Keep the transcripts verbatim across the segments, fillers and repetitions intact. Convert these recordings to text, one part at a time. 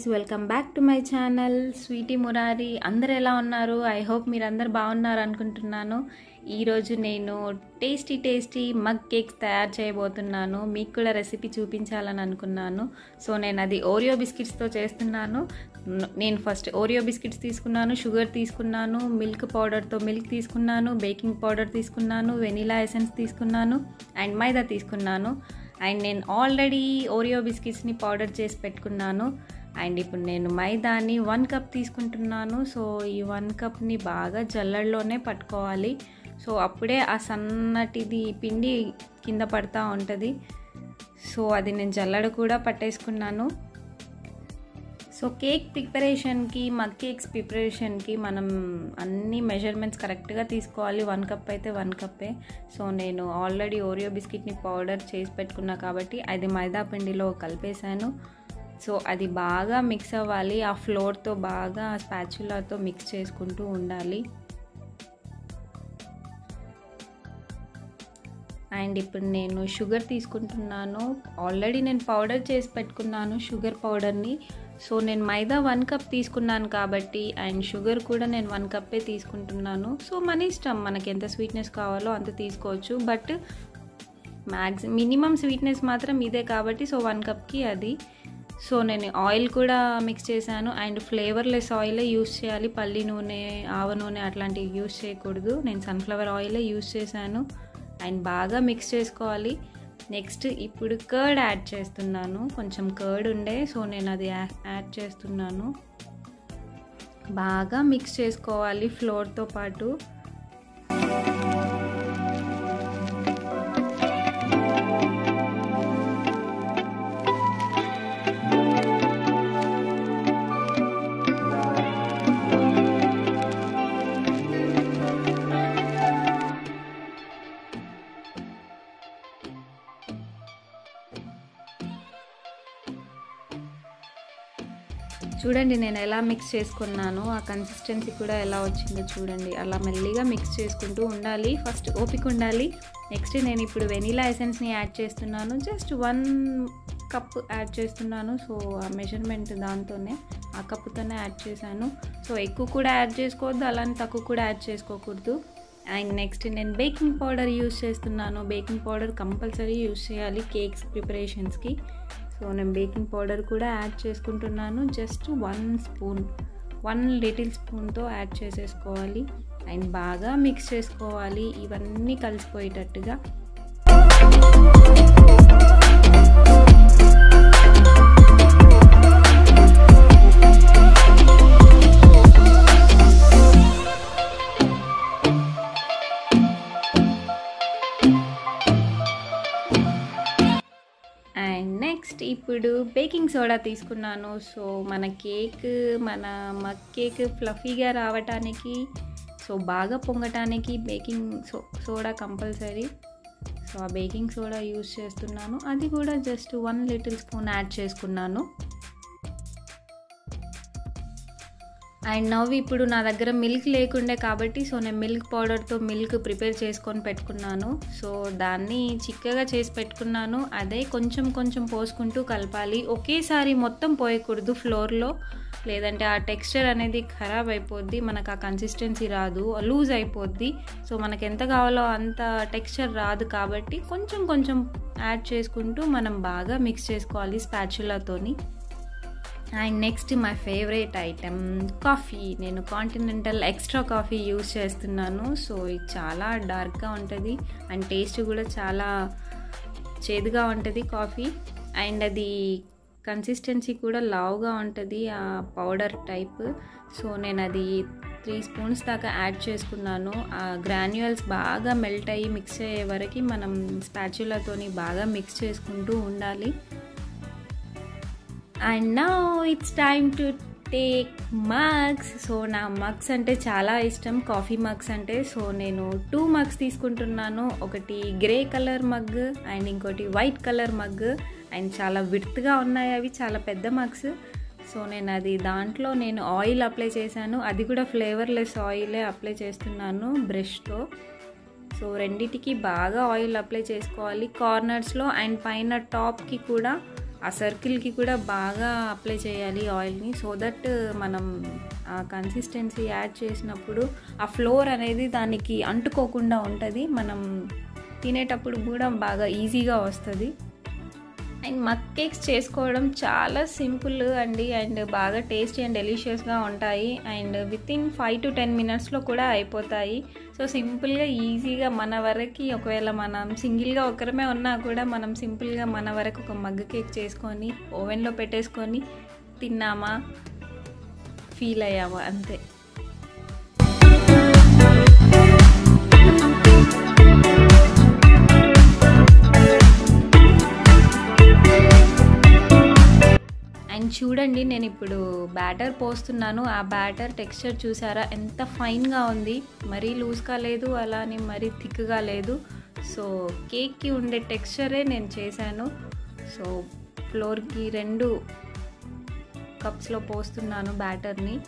Welcome back to my channel Sweety Murari. అందరు ఎలా ఉన్నారు? ఐ హోప్ మీరు అందరు బాగున్నారు అనుకుంటున్నాను. ఈరోజు నేను టేస్టీ టేస్టీ మగ్ కేక్స్ తయారు చేయబోతున్నాను. మీకు కూడా రెసిపీ చూపించాలని అనుకున్నాను. సో నేను అది ఓరియో బిస్కెట్స్తో చేస్తున్నాను. నేను ఫస్ట్ ఓరియో బిస్కెట్స్ తీసుకున్నాను, షుగర్ తీసుకున్నాను, మిల్క్ పౌడర్తో మిల్క్ తీసుకున్నాను, బేకింగ్ పౌడర్ తీసుకున్నాను, వెనిలా ఎసెన్స్ తీసుకున్నాను అండ్ మైదా తీసుకున్నాను. అండ్ నేను ఆల్రెడీ ఓరియో బిస్కెట్స్ని పౌడర్ చేసి పెట్టుకున్నాను. అండ్ ఇప్పుడు నేను మైదాని వన్ కప్ తీసుకుంటున్నాను. సో ఈ వన్ కప్ని బాగా జల్లెడలోనే పట్టుకోవాలి. సో అప్పుడే ఆ సన్నటిది పిండి కింద పడతా ఉంటుంది. సో అది నేను జల్లెడ కూడా పట్టేసుకున్నాను. సో కేక్ ప్రిపరేషన్కి మగ్ కేక్స్ ప్రిపరేషన్కి మనం అన్ని మెజర్మెంట్స్ కరెక్ట్గా తీసుకోవాలి. వన్ కప్ అయితే వన్ కప్పే. సో నేను ఆల్రెడీ ఓరియో బిస్కెట్ని పౌడర్ చేసి పెట్టుకున్నా కాబట్టి అది మైదా పిండిలో కలిపేశాను. సో అది బాగా మిక్స్ అవ్వాలి. ఆ ఫ్లోర్తో బాగా స్పాచులాతో మిక్స్ చేసుకుంటూ ఉండాలి. అండ్ ఇప్పుడు నేను షుగర్ తీసుకుంటున్నాను. ఆల్రెడీ నేను పౌడర్ చేసి పెట్టుకున్నాను షుగర్ పౌడర్ని. సో నేను మైదా వన్ కప్ తీసుకున్నాను కాబట్టి అండ్ షుగర్ కూడా నేను వన్ కప్పే తీసుకుంటున్నాను. సో మన ఇష్టం, మనకి ఎంత స్వీట్నెస్ కావాలో అంత తీసుకోవచ్చు. బట్ మ్యాక్సి మినిమం స్వీట్నెస్ మాత్రం ఇదే కాబట్టి సో వన్ కప్కి అది. సో నేను ఆయిల్ కూడా మిక్స్ చేశాను. అండ్ ఫ్లేవర్లెస్ ఆయిలే యూస్ చేయాలి. పల్లి నూనె, ఆవ నూనె అట్లాంటివి యూస్ చేయకూడదు. నేను సన్ఫ్లవర్ ఆయిలే యూస్ చేశాను. అండ్ బాగా మిక్స్ చేసుకోవాలి. నెక్స్ట్ ఇప్పుడు కర్డ్ యాడ్ చేస్తున్నాను. కొంచెం కర్డ్ ఉండే సో నేను అది యాడ్ చేస్తున్నాను. బాగా మిక్స్ చేసుకోవాలి ఫ్లోర్తో పాటు. చూడండి నేను ఎలా మిక్స్ చేసుకున్నాను. ఆ కన్సిస్టెన్సీ కూడా ఎలా వచ్చిందో చూడండి. అలా మెల్లిగా మిక్స్ చేసుకుంటూ ఉండాలి. ఫస్ట్ ఓపిక ఉండాలి. నెక్స్ట్ నేను ఇప్పుడు వెనిలా ఎసెన్స్ని యాడ్ చేస్తున్నాను. జస్ట్ వన్ కప్ యాడ్ చేస్తున్నాను. సో ఆ మెజర్మెంట్ దాంతోనే ఆ కప్పుతోనే యాడ్ చేశాను. సో ఎక్కువ కూడా యాడ్ చేసుకోవద్దు, అలానే తక్కువ కూడా యాడ్ చేసుకోకూడదు. అండ్ నెక్స్ట్ నేను బేకింగ్ పౌడర్ యూస్ చేస్తున్నాను. బేకింగ్ పౌడర్ కంపల్సరీ యూస్ చేయాలి కేక్స్ ప్రిపరేషన్స్కి. సో నేను బేకింగ్ పౌడర్ కూడా యాడ్ చేసుకుంటున్నాను. Just one spoon one little స్పూన్తో యాడ్ చేసేసుకోవాలి. అండ్ బాగా మిక్స్ చేసుకోవాలి ఇవన్నీ కలిసిపోయేటట్టుగా. అండ్ నెక్స్ట్ ఇప్పుడు బేకింగ్ సోడా తీసుకున్నాను. సో మన కేక్ మన మగ్ కేక్ ఫ్లఫీగా రావటానికి, సో బాగా పొంగటానికి baking so soda compulsory. So ఆ బేకింగ్ సోడా యూస్ చేస్తున్నాను. అది కూడా just one little spoon add చేసుకున్నాను. అండ్ నవ్వు ఇప్పుడు నా దగ్గర మిల్క్ లేకుండే కాబట్టి సో నేను మిల్క్ పౌడర్తో మిల్క్ ప్రిపేర్ చేసుకొని పెట్టుకున్నాను. సో దాన్ని చిక్కగా చేసి పెట్టుకున్నాను. అదే కొంచెం కొంచెం పోసుకుంటూ కలపాలి. ఒకేసారి మొత్తం పోయకూడదు ఫ్లోర్లో, లేదంటే ఆ టెక్స్చర్ అనేది ఖరాబ్ అయిపోద్ది. మనకు ఆ కన్సిస్టెన్సీ రాదు, లూజ్ అయిపోద్ది. సో మనకు ఎంత కావాలో అంత టెక్స్చర్ రాదు కాబట్టి కొంచెం కొంచెం యాడ్ చేసుకుంటూ మనం బాగా మిక్స్ చేసుకోవాలి స్పాచులాతోని. And next my favourite item coffee. నేను కాంటినెంటల్ ఎక్స్ట్రా కాఫీ యూస్ చేస్తున్నాను. సో ఇది చాలా డార్క్గా ఉంటుంది అండ్ టేస్ట్ కూడా చాలా చేదుగా ఉంటుంది కాఫీ. అండ్ అది కన్సిస్టెన్సీ కూడా లావుగా ఉంటుంది ఆ పౌడర్ టైప్. సో నేను అది త్రీ స్పూన్స్ దాకా యాడ్ చేసుకున్నాను. ఆ గ్రాన్యువల్స్ బాగా మెల్ట్ అయ్యి మిక్స్ అయ్యే వరకు మనం స్పాచులాతోని బాగా మిక్స్ చేసుకుంటూ ఉండాలి. And now it's time to take mugs. So నా మగ్స్ అంటే చాలా ఇష్టం, కాఫీ మగ్స్ అంటే. సో నేను టూ మగ్స్ తీసుకుంటున్నాను. ఒకటి గ్రే కలర్ మగ్ అండ్ ఇంకోటి వైట్ కలర్ మగ్. అండ్ చాలా విడ్త్గా ఉన్నాయి అవి, చాలా పెద్ద మగ్స్. సో నేను అది దాంట్లో నేను ఆయిల్ అప్లై చేశాను. అది కూడా ఫ్లేవర్లెస్ ఆయిలే అప్లై చేస్తున్నాను బ్రష్తో. సో రెండిటికి బాగా ఆయిల్ అప్లై చేసుకోవాలి కార్నర్స్లో. అండ్ పైన టాప్కి కూడా ఆ సర్కిల్కి కూడా బాగా అప్లై చేయాలి ఆయిల్ని, సో దట్ మనం ఆ కన్సిస్టెన్సీ యాడ్ చేసినప్పుడు ఆ ఫ్లోర్ అనేది దానికి అంటుకోకుండా ఉంటుంది, మనం తినేటప్పుడు కూడా బాగా ఈజీగా వస్తుంది. అండ్ మగ్ కేక్స్ చేసుకోవడం చాలా సింపుల్ అండి, అండ్ బాగా టేస్టీ అండ్ డెలిషియస్గా ఉంటాయి. And within five to ten మినిట్స్లో కూడా అయిపోతాయి. సో సింపుల్గా ఈజీగా మన వరకు, ఒకవేళ మనం సింగిల్గా ఒకరమే ఉన్నా కూడా మనం సింపుల్గా మన వరకు ఒక మగ్ కేక్ చేసుకొని ఓవెన్లో పెట్టేసుకొని తిన్నామా, ఫీల్ అయ్యామా అంతే. అండ్ చూడండి, నేను ఇప్పుడు బ్యాటర్ పోస్తున్నాను. ఆ బ్యాటర్ టెక్స్చర్ చూసారా ఎంత ఫైన్గా ఉంది, మరీ లూజ్గా లేదు, అలానే మరీ థిక్గా లేదు. సో కేక్కి ఉండే టెక్స్చరే నేను చేశాను. సో ఫ్లోర్కి రెండు కప్స్లో పోస్తున్నాను బ్యాటర్ని.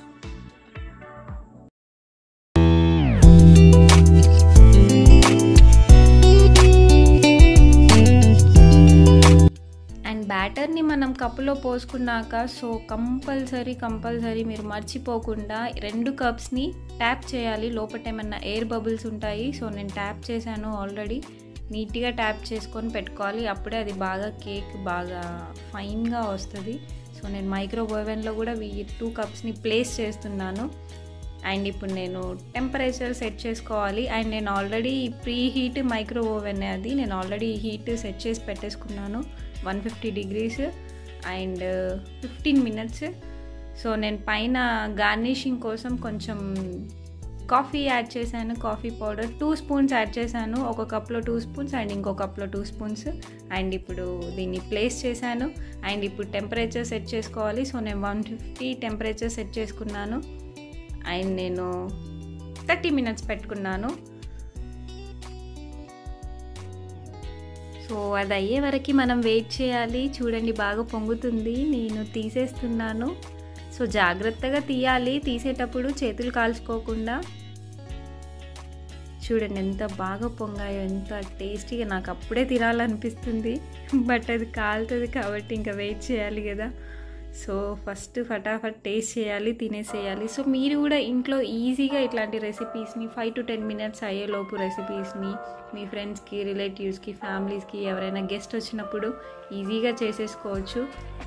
అండ్ బ్యాటర్ని మనం కప్పులో పోసుకున్నాక సో కంపల్సరీ కంపల్సరీ మీరు మర్చిపోకుండా రెండు కప్స్ని ట్యాప్ చేయాలి, లోపల ఏమన్నా ఎయిర్ బబుల్స్ ఉంటాయి. సో నేను ట్యాప్ చేశాను ఆల్రెడీ, నీట్గా ట్యాప్ చేసుకొని పెట్టుకోవాలి, అప్పుడే అది బాగా కేక్ బాగా ఫైన్గా వస్తుంది. సో నేను మైక్రోవేవ్ ఓవెన్లో కూడా ఈ టూ కప్స్ని ప్లేస్ చేస్తున్నాను. అండ్ ఇప్పుడు నేను టెంపరేచర్ సెట్ చేసుకోవాలి. అండ్ నేను already preheat micro oven అది నేను ఆల్రెడీ హీట్ సెట్ చేసి పెట్టేసుకున్నాను, one fifty degrees and fifteen minutes. So నేను పైన గార్నిషింగ్ కోసం కొంచెం కాఫీ యాడ్ చేశాను, coffee powder two spoons add చేశాను, ఒక కప్లో టూ స్పూన్స్ అండ్ ఇంకో కప్లో టూ స్పూన్స్. అండ్ ఇప్పుడు దీన్ని ప్లేస్ చేశాను. అండ్ ఇప్పుడు టెంపరేచర్ సెట్ చేసుకోవాలి. సో నేను వన్ ఫిఫ్టీ టెంపరేచర్ సెట్ చేసుకున్నాను. అండ్ నేను థర్టీ మినిట్స్ పెట్టుకున్నాను. సో అది అయ్యే వరకు మనం వెయిట్ చేయాలి. చూడండి బాగా పొంగుతుంది, నేను తీసేస్తున్నాను. సో జాగ్రత్తగా తీయాలి, తీసేటప్పుడు చేతులు కాల్చుకోకుండా. చూడండి ఎంత బాగా పొంగాయో, ఎంత టేస్టీగా, నాకు అప్పుడే తినాలనిపిస్తుంది, బట్ అది కాలుతుంది కాబట్టి ఇంకా వెయిట్ చేయాలి కదా. సో ఫస్ట్ ఫటాఫట్ టేస్ట్ చేయాలి, తినేసేయాలి. సో మీరు కూడా ఇంట్లో ఈజీగా ఇట్లాంటి రెసిపీస్ని ఫైవ్ టు టెన్ మినిట్స్ అయ్యేలోపు రెసిపీస్ని మీ ఫ్రెండ్స్కి, రిలేటివ్స్కి, ఫ్యామిలీస్కి ఎవరైనా గెస్ట్ వచ్చినప్పుడు ఈజీగా చేసేసుకోవచ్చు.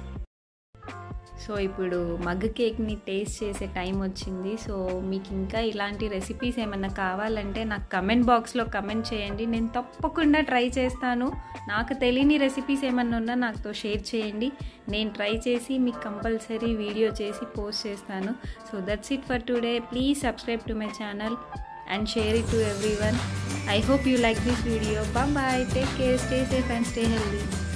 సో ఇప్పుడు మగ్ కేక్ని టేస్ట్ చేసే టైం వచ్చింది. సో మీకు ఇంకా ఇలాంటి రెసిపీస్ ఏమైనా కావాలంటే నాకు కమెంట్ బాక్స్లో కమెంట్ చేయండి, నేను తప్పకుండా ట్రై చేస్తాను. నాకు తెలియని రెసిపీస్ ఏమైనా ఉన్నా నాతో షేర్ చేయండి, నేను ట్రై చేసి మీకు కంపల్సరీ వీడియో చేసి పోస్ట్ చేస్తాను. So that's it for today. Please subscribe to my channel and share it to everyone. I hope you like this video. Bye bye, take care, stay safe and stay healthy.